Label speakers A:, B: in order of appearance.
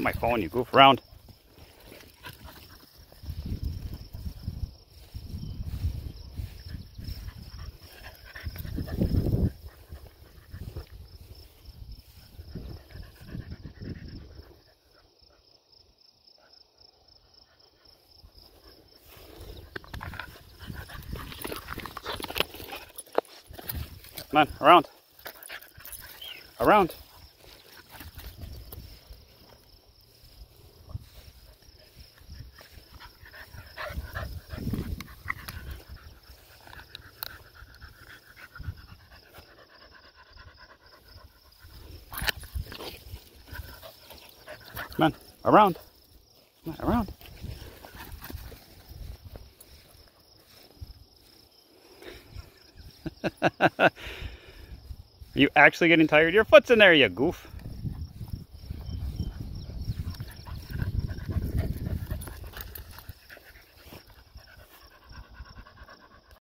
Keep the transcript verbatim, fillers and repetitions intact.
A: Not my phone, you goof around. Come on, around. Around. Come on, around. Come on, around. Are you actually getting tired? Your foot's in there, you goof.